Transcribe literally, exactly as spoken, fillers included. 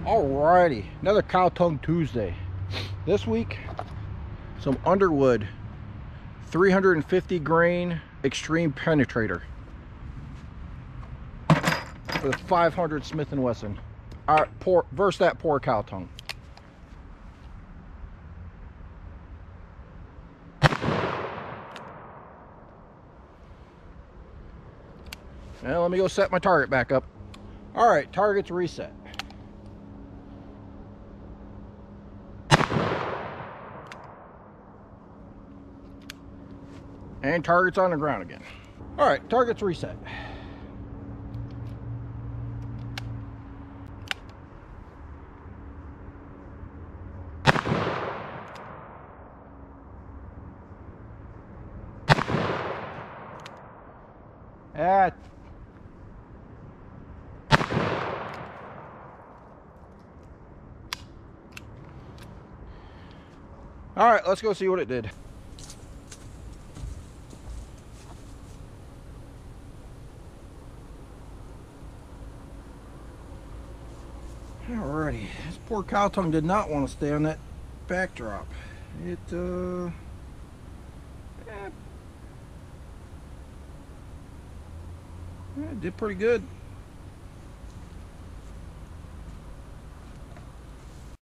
Alrighty, another Cow Tongue Tuesday. This week, some Underwood three hundred fifty grain extreme penetrator with five hundred Smith and Wesson. All right, pour verse that poor cow tongue. Now let me go set my target back up. All right, target's reset. And target's on the ground again. All right, target's reset. At All right, let's go see what it did. Alrighty, this poor cow tongue did not want to stay on that backdrop. It uh, eh, it did pretty good.